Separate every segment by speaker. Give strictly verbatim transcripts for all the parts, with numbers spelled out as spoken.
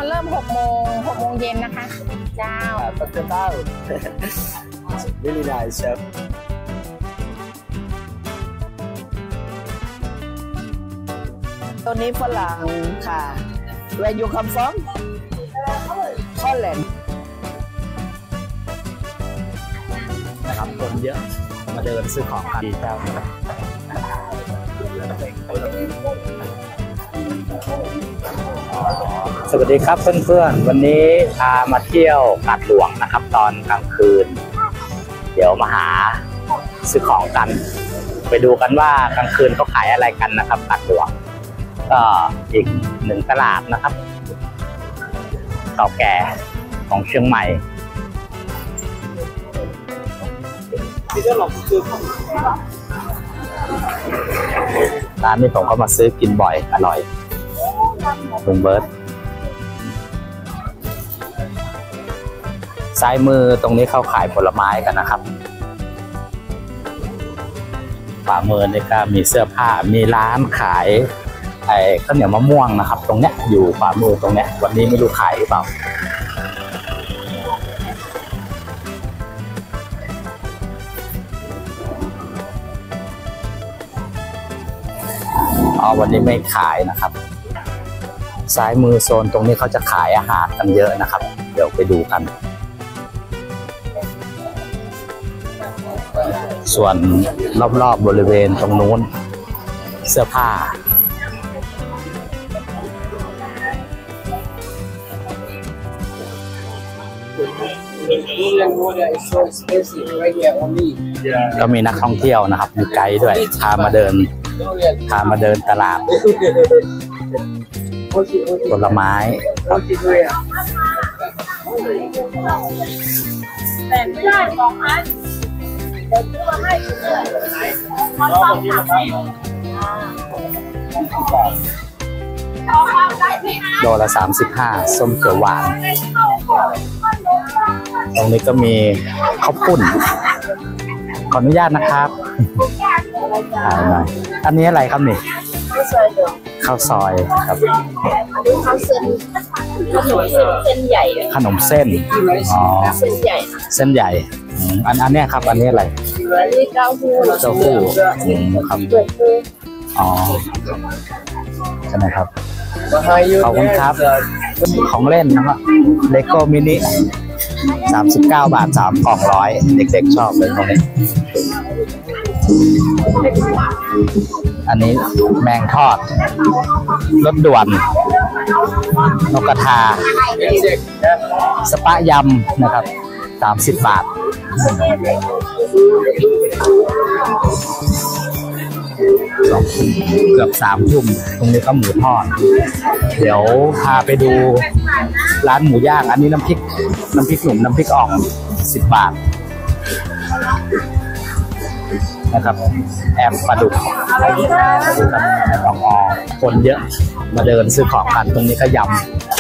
Speaker 1: เริ่มหกโมงหกโมงเย็นนะคะเจ้า
Speaker 2: ปัจจุบัน really nice chef
Speaker 3: ตัวนี้ฝรั่งค่ะ Where you come from Holland
Speaker 2: นะครับคนเยอะมาเดินซื้อของกันดีเจ้าสวัสดีครับเพื่อนๆวันนี้พามาเที่ยวกาดหลวงนะครับตอนกลางคืนเดี๋ยวมาหาซื้อของกันไปดูกันว่ากลางคืนเขาขายอะไรกันนะครับกาดหลวงก็อีกหนึ่งตลาดนะครับเก่าแก่ของเชียงใหม่ร้านนี้ผมก็มาซื้อกินบ่อยอร่อยลุงเบิร์ตซ้ายมือตรงนี้เขาขายผลไม้กันนะครับขวามือนี่ก็มีเสื้อผ้ามีร้านขายไอ้ข้าวเหนียวมะม่วงนะครับตรงเนี้ยอยู่ขวามือตรงเนี้ยวันนี้ไม่รู้ขายหรือเปล่าอ๋อวันนี้ไม่ขายนะครับซ้ายมือโซนตรงนี้เขาจะขายอาหารกันเยอะนะครับเดี๋ยวไปดูกันส่วนรอบๆบริเวณตรงนู้นเสื้อผ้าก็มีนักท่องเที่ยวนะครับมีไกด์ด้วยพามาเดินพามาเดินตลาดผลไม้โลละสามสิบห้าส้มเขียวหวานตรงนี้ก็มีข้าวปุ้นขออนุญาตนะครับอันนี้อะไรครับนี่ข้าวซอยครับ
Speaker 1: ข้าวเส้นขนมเส้นเส้นใหญ่
Speaker 2: ขนมเส้นอ๋อ
Speaker 1: เส้นใหญ่
Speaker 2: เส้นใหญ่อันอันนี้ครับอันนี้อะไร
Speaker 1: อันนี้เต้าหู้
Speaker 2: เต้าหู้ครับอ๋อใช่ไหมครับขอบคุณครับของเล่นนะครับเลโก้มินิสามสิบเก้าบาทสามกล่องร้อยเด็กๆชอบเลยตรงนี้อันนี้แมงทอดรสด่วนนกกระทาสปะยำนะครับสามสิบบาทเกือบสามทุ่มตรงนี้ก็หมูทอดเดี๋ยวพาไปดูร้านหมูย่างอันนี้น้ำพริกน้ำพริกหนุ่มน้ำพริกอ่องสิบบาทนะครับแอมปลาดุกอ่องอคนเยอะมาเดินซื้อของกันตรงนี้ก็ยำ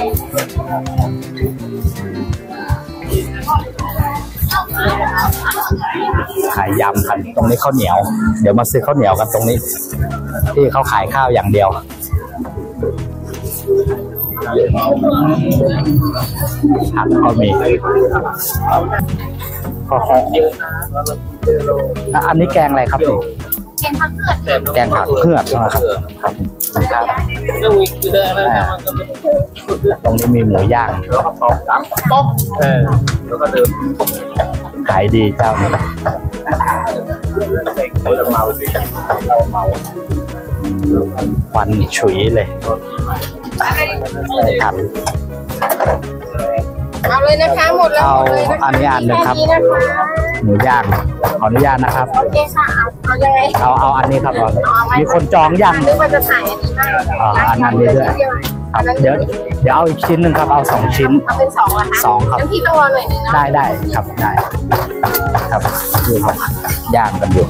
Speaker 2: ขายยำกันตรงนี้ข้าวเหนียวเดี๋ยวมาซื้อข้าวเหนียวกันตรงนี้ที่เขาขายข้าวอย่างเดียวผักก็มีก็อันนี้แกงอะไรครับแกงผักเผือกแกงผักเผือกนะครับครับตรงนี้มีหมูย่างขายดีเจ้านี้ควันฉุยเลยครับ
Speaker 1: เอาเลยนะคะหมดแล้ว
Speaker 2: เอาอันนี้อันหนึ่งครับหมูย่างขออนุญาตนะครับ
Speaker 1: โอเคค่ะเอายังไง
Speaker 2: เอาเอาอันนี้ครับมีคนจองยัง
Speaker 1: นึกว่าจะถ่ายอันนี้ได้
Speaker 2: อันนั้นนี้ด้วยเดี๋ยวเดี๋ยวเอาอีกชิ้นหนึ่งครับเอาสองชิ้น
Speaker 1: เอาเป็นสองเหรอคะ
Speaker 2: สองครับ
Speaker 1: พี่ต้องรอหน่อยนึงนะ
Speaker 2: ได้ได้ครับได้ครับดูครับย่างกันอยู่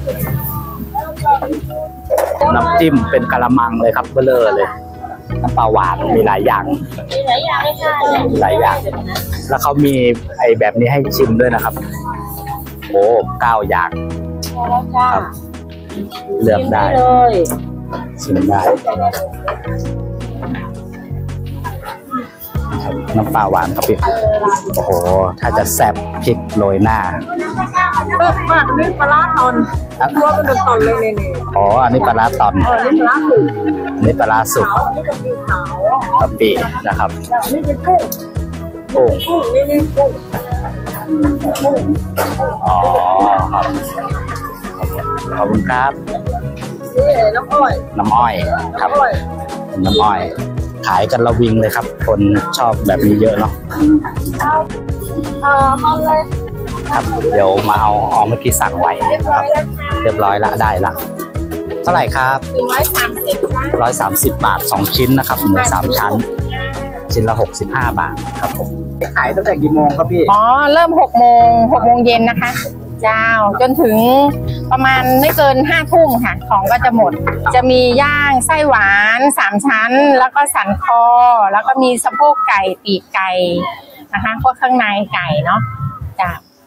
Speaker 2: น้ำจิ้มเป็นกะละมังเลยครับเบลอเลยน้ำปลาหวานมีหลายอย่าง
Speaker 1: มีหลายอย่างเลยค่ะ
Speaker 2: หลายอย่างแล้วเขามีไอ้แบบนี้ให้ชิมด้วยนะครับโอ้เก้าอย่างครับเลือกได้ชิมได้น้ำปลาหวานครับพี่โอ้โหถ้าจะแซ่บพริกโรยหน้า
Speaker 1: เปิดมานี่ปลาตอนตัวเป็นตอนเลยนี่
Speaker 2: อ๋ออันนี้ปลาตอน
Speaker 1: เออนี่ปลาสุก
Speaker 2: อันนี้ปลาสุกกะปินะครับ
Speaker 1: นี่เป็นกุ้ง
Speaker 2: กุ้ง
Speaker 1: กุ้งนี่นี่กุ้งกุ้ง
Speaker 2: อ๋อครับขอบคุณครับ
Speaker 1: นี่น้ำอ้อย
Speaker 2: น้ำอ้อยครับน้ำอ้อยขายกันระวิงเลยครับคนชอบแบบนี้เยอะเนาะ
Speaker 1: เออห้องเลย
Speaker 2: ครับเดี๋ยวมาเอาอ๋อเมื่อกี้สั่งไว้ครับเรียบร้อยละได้ละเท่าไหร่ครับ
Speaker 1: ร้อยสามสิบ
Speaker 2: ร้อยสามสิบบาทสองชิ้นนะครับหมูสามชั้นชิ้นละหกสิบห้าบาทครับผมขายตั้งแต่กี่โมงครับพี่
Speaker 4: อ๋อเริ่มหกโมงหกโมงเย็นนะคะเจ้าจนถึงประมาณไม่เกินห้าทุ่มค่ะของก็จะหมดจะมีย่างไส้หวานสามชั้นแล้วก็สันคอแล้วก็มีสะโพกไก่ปีกไก่นะคะพวกข้างในไก่เนาะจ้า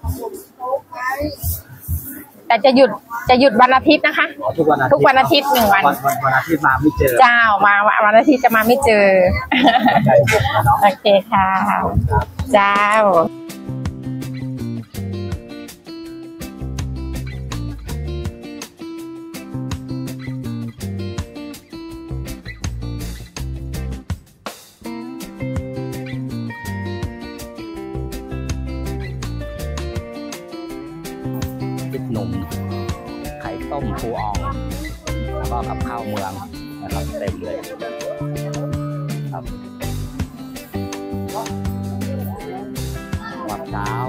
Speaker 4: แต่จะหยุดจะหยุดวันอาทิตย์นะคะ
Speaker 2: ทุกวัน
Speaker 4: ทุกวันอาทิตย์หนึ่งวัน
Speaker 2: วันอาทิตย์มาไม่เจอ
Speaker 4: เจ้ามาวันอาทิตย์จะมาไม่เจอโอเคค่ะเจ้า
Speaker 2: หนุ่มไข่ต้มปูอ่องแล้วก็กับข้าวเมืองนะครับเต็มเลยครับมะพร้าว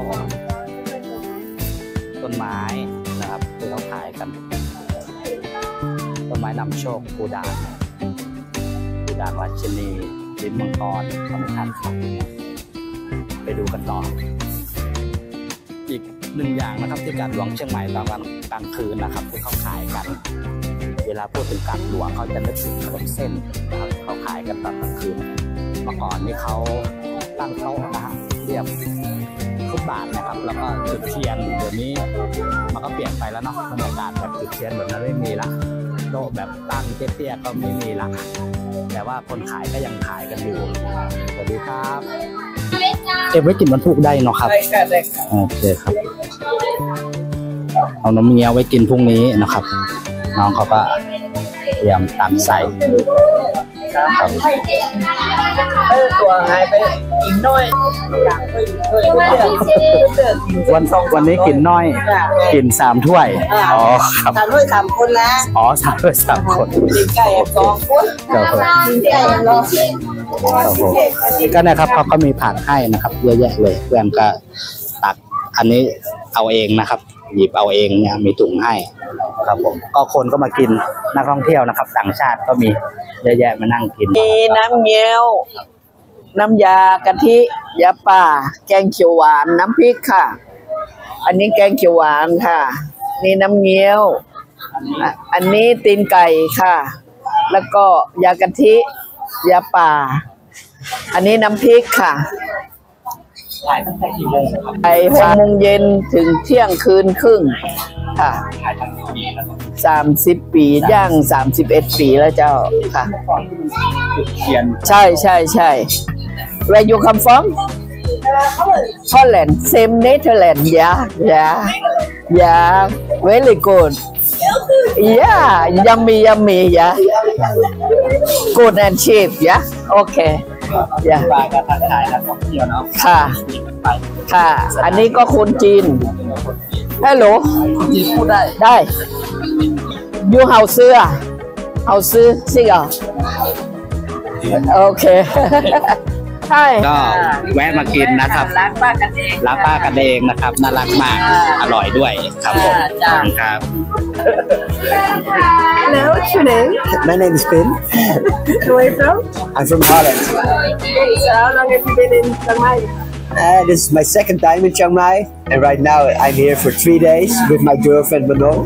Speaker 2: ต้นไม้นะครับที่เขาขายกันต้นไม้นำโชคปูด่างปูด่างราชินีลิ้นมังกรสำคัญครับไปดูกันต่ออีกหนึ่งอย่างนะครับที่กาดหลวงเชียงใหม่ตอนกลางคืนนะครับที่เขาขายกันเวลาพูดถึงกาดหลวงเขาจะนึกถึงถนนเส้นนะครับเขาขายกันตอนกลางคืนเมื่อก่อนนี่เขาตั้งโต๊ะนะเรียบฟุตบาทนะครับแล้วก็จุดเทียนเดี๋ยวนี้มันก็เปลี่ยนไปแล้วเนาะบรรยากาศแบบจุดเทียนแบบนั้นไม่มีละโต๊ะแบบตั้งเตี้ยๆก็ไม่มีละแต่ว่าคนขายก็ยังขายกันอยู่สวัสดีครับเก็บไว้กินวันพุธได้เนาะครับโอเคครับเอาน้ำเงี้ยวไว้กินพรุ่งนี้นะครับน้องเขาก็เตรียมตัดใส่
Speaker 3: เออตัวหายไปกินน้อย
Speaker 2: วันวันนี้กินน้อยกินสามถ้วยอ๋อครับ
Speaker 3: สามถ้วยสามคนละ
Speaker 2: อ๋อสามถ้วยสามคน
Speaker 3: ไก่สองคน
Speaker 2: ครับผมก็นะครับเขาก็มีผักให้นะครับเยอะแยะเลยเพื่อนก็ตักอันนี้เอาเองนะครับหยิบเอาเองเนี่ยมีถุงให้ครับผมก็คนก็มากินนักท่องเที่ยวนะครับต่างชาติก็มีเยอะแยะมานั่งกิน
Speaker 3: มีน้ำเงี้ยวน้ำยากะทิยาป่าแกงเขียวหวานน้ำพริกค่ะอันนี้แกงเขียวหวานค่ะนี่น้ำเงี้ยวอันนี้ตีนไก่ค่ะแล้วก็ยากะทิยาป่าอันนี้น้ำพริกค่ะ
Speaker 2: ขายตั้งแต่กี่โมงครับ
Speaker 3: ไปหกโมงเย็นถึงเที่ยงคืนครึ่งค่ะสามสิบปีย่างสามสิบเอ็ดปีแล้วเจ้าค่ะใช่ใช่ใช่ Where you come from Holland same Netherlands yeah yeah yeah very good yeah yummy yummy yeah good and cheap yeah okay yeah ค่ะค่ะอันนี้ก็คนจีนฮัลโหลจีนพูดได้ได้ยูเฮาเสื้อเฮาซื้อสิอ่ะโอเคใช่
Speaker 2: ก็แวะมากินนะครับ
Speaker 3: ร้านป้ากันเอง
Speaker 2: ร้านป้ากันเองนะครับน่ารักมากอร่อยด้วยครับผมครับ
Speaker 1: Hello, what's your name?
Speaker 5: My name is Ben.
Speaker 1: Where are you from?
Speaker 5: I'm from Holland.
Speaker 1: So how long have you been in Chiang Mai?
Speaker 5: Uh, this is my second time in Chiang Mai, and right now I'm here for three days with my girlfriend Manon.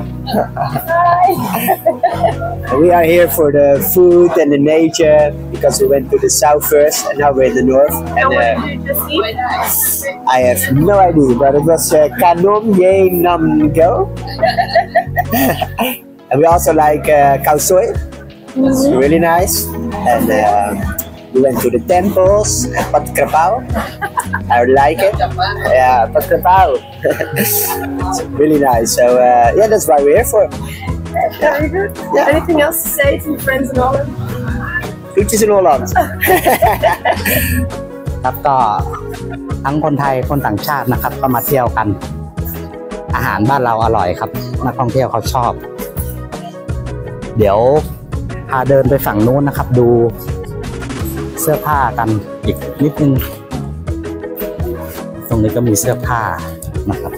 Speaker 5: We are here for the food and the nature because we went to the south first and now we're in the north. And,
Speaker 1: uh, what did you just eat?
Speaker 5: I have no idea, but it was uh, Kanom Ye Nam Go. And we also like uh, khao soi. It's really nice. And uh, We went to the temples, Pat Krapao. I like it. Yeah, Pat Krapao. It's really nice. So uh, yeah, that's why we're here for.
Speaker 1: Very good.
Speaker 5: Yeah.
Speaker 1: Anything else to say to your friends in Holland?
Speaker 5: Groetjes in Holland.
Speaker 2: ครับก็ทั้งคนไทยคนต่างชาตินะครับก็มาเที่ยวกันอาหารบ้านเราอร่อยครับนักท่องเที่ยวเขาชอบเดี๋ยวพาเดินไปฝั่งนู้นนะครับดูเสื้อผ้ากันอีกนิดนึงตรงนี้ก็มีเสื้อผ้านะครับ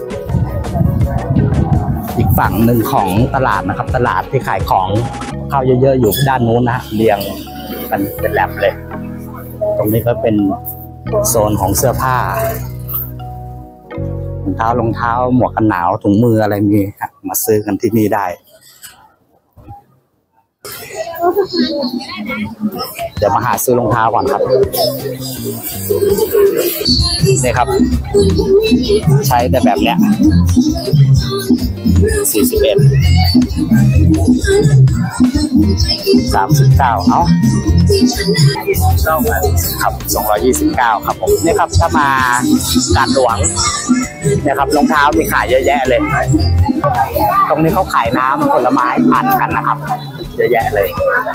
Speaker 2: อีกฝั่งหนึ่งของตลาดนะครับตลาดที่ขายของข้าวเยอะๆอยู่ด้านนู้นนะเรียงกันเป็นแลบเลยตรงนี้ก็เป็นโซนของเสื้อผ้ารองเท้ารองเท้าหมวกกันหนาวถุงมืออะไรมีมาซื้อกันที่นี่ได้เดี๋ยวมาหาซื้อรองเท้าก่อนครับนี่ครับใช้แต่แบบเนี้ยสี่สิบเอ็ดสามสิบเก้าเอ้าครับสองร้อยยี่สิบเก้าครับผมนี่ครับถ้ามากาดหลวงเนี่ยครับรองเท้ามีขายเยอะแยะเลยตรงนี้เขาขายน้ำผลไม้ปั่นกันนะครับเยอะแยะเลย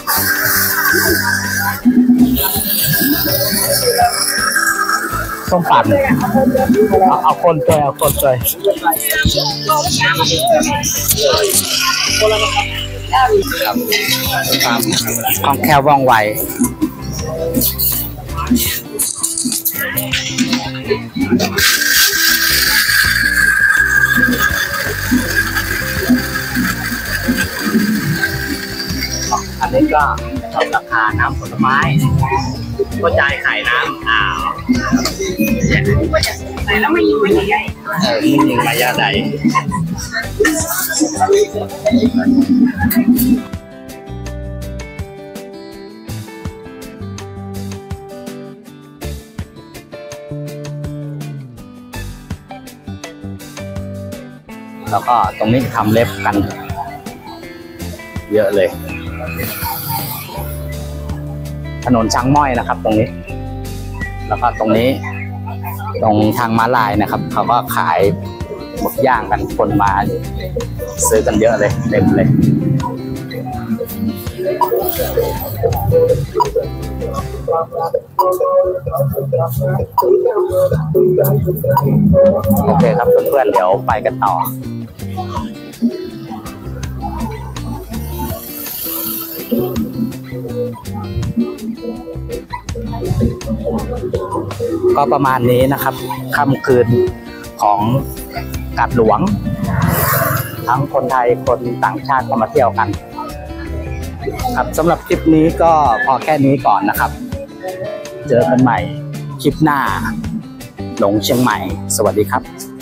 Speaker 2: ส้มปั่นเอาเอาคนตัวเอาคนตัวครับคล่องแคล่วว่องไวอันนี้ก็ราคาน้ำผลไม้ก็จ่ายขายน้ำอ้าวแล้วไม่ยิงไม่ยิงเออไม่ยิงมายาใดแล้วก็ตรงนี้ทำเล็บกันเยอะเลยถนนช้างม้อยนะครับตรงนี้แล้วก็ตรงนี้ตรงทางม้าลายนะครับเขาก็ขายหมึกย่างกันคนมาซื้อกันเยอะเลยเต็มเลยโอเคครับเพื่อนๆเดี๋ยวไปกันต่อก็ประมาณนี้นะครับค่ำคืนของกาดหลวงทั้งคนไทยคนต่างชาติก็มาเที่ยวกันครับสำหรับคลิปนี้ก็พอแค่นี้ก่อนนะครับเจอกันใหม่คลิปหน้าหลงเชียงใหม่สวัสดีครับ